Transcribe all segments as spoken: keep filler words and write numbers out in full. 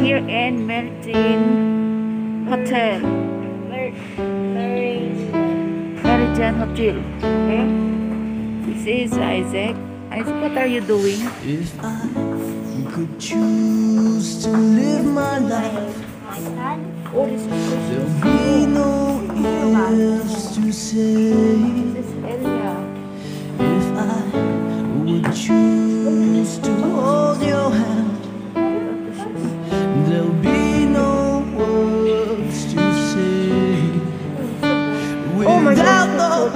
here in Meridian Hotel. Mer- Meridian. Meridian Hotel. Okay? This is Isaac. Isaac, what are you doing? If I could choose to live my life, My son. Oh, this is there'll be no ifs to say. this area. If I would choose to hold your hand, there'll be no words to say. Without love,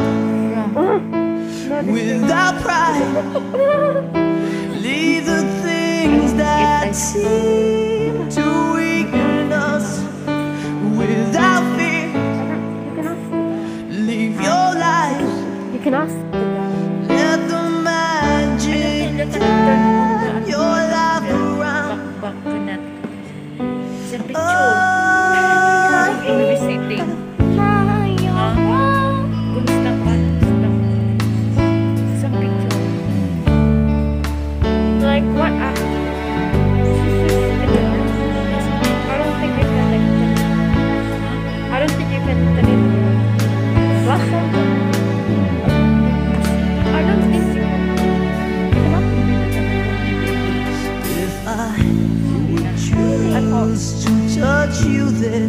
without pride, leave the things that seem to weaken us. Without fear, You can ask. live your life. You can ask. Let the magic turn your life around. Back to that. It's a picture. Oh, Maybe sitting. Kumusta ka? It's a picture. Like what? I, I don't think you can. Like, I don't think you can. What? I don't think you can. You cannot. if I would choose to touch you there,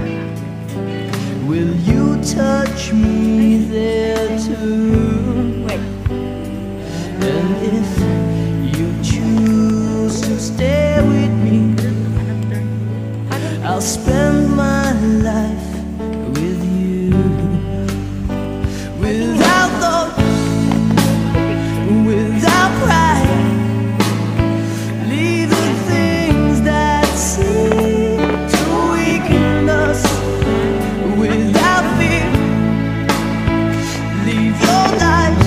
will you touch me there too? Wait. And if you choose to stay with me, I'll spend my life with you. Without love, without pride, leave the things that seem to weaken us. Without fear, leave your life.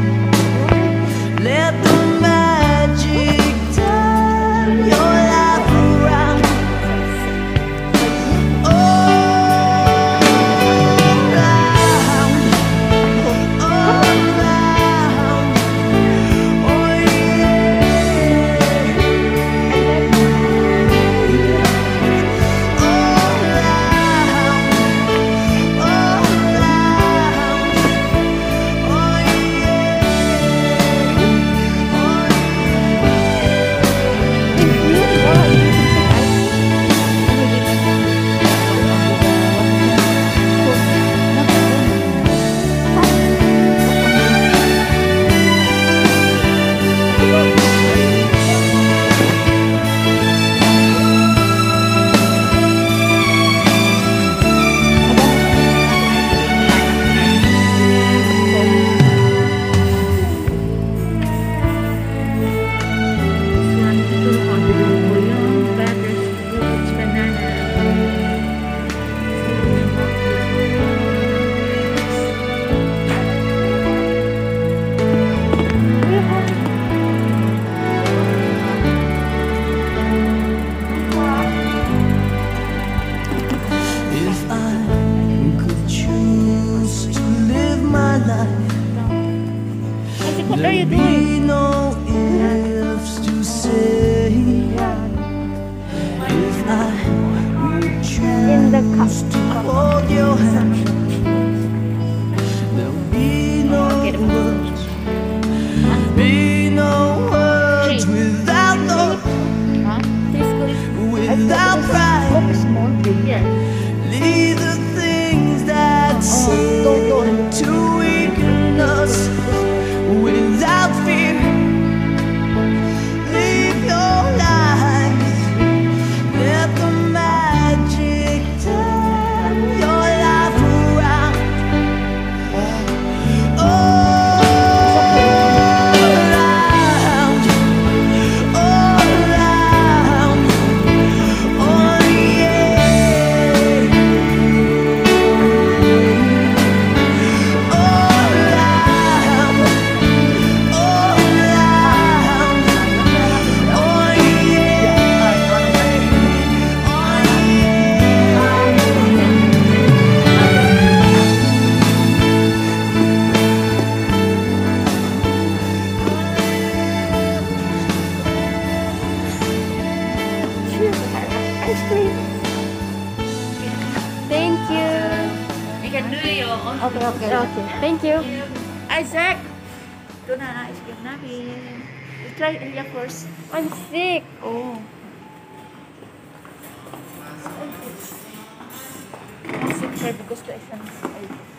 Let the magic turn your life around. All around, all around, oh yeah. All around, all around, oh If I could choose to live my life, Isaac, what are you there'd doing? be no ifs to say. If I would In the cup. choose to hold your hand, there'll be no words, be no words. Without love, Huh? without pride, Yeah. leave the things that seem to weaken us. Without fear, live your life. Let the magic turn your life around. All around, all around, oh yeah. ice cream. Thank you. You can do your own. Okay, okay. Okay, thank you. Isaac! Ito na, ice cream namin. You try here first. I'm sick. Oh. Masik siya because the essence.